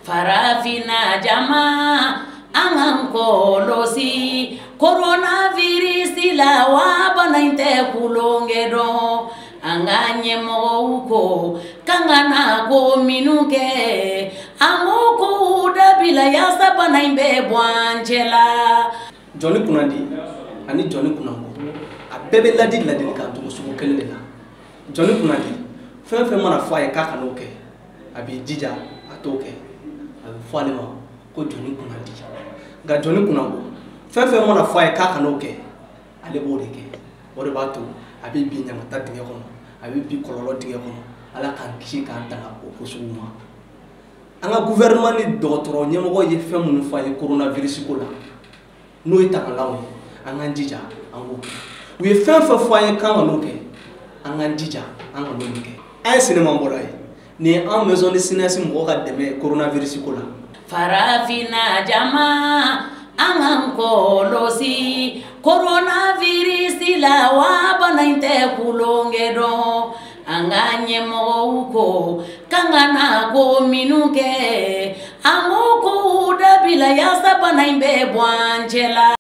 Farafina jama angangkolosi coronavirus la wabana inte kulongedo anganye mouko kangana ko minuke amoko udabila yasa bana imbe bwanjela Johnny Kunandi ani Johnny Kunango a bebe ladi ka to suko kele de la Johnny Kunandi fe mana fo ay ka kanoke abi jija atoke abi fo ale ma ko Johnny Kunandi ga Johnny Kunango fe mana fo ay ka kanoke ale bo de ke o de ba to abi bi nyama ta dinga kono abi bi kololo dinga kono ala kan kishi kan tanga ko suma anga gouvernement ni docteur nyemo ye fe mun fo ay coronavirus ko la no itakalawe anganjija ango we fe fo ay kan anoke anganjija angonoke ay sinema mbolay ni en maison de sinasi mo ka deme coronavirus ko la farafina jama angangkolosi coronavirus la wabana inte kulongedo anganye mouko kangana ko minuke amoko udabila yasa bana imbe bwanjela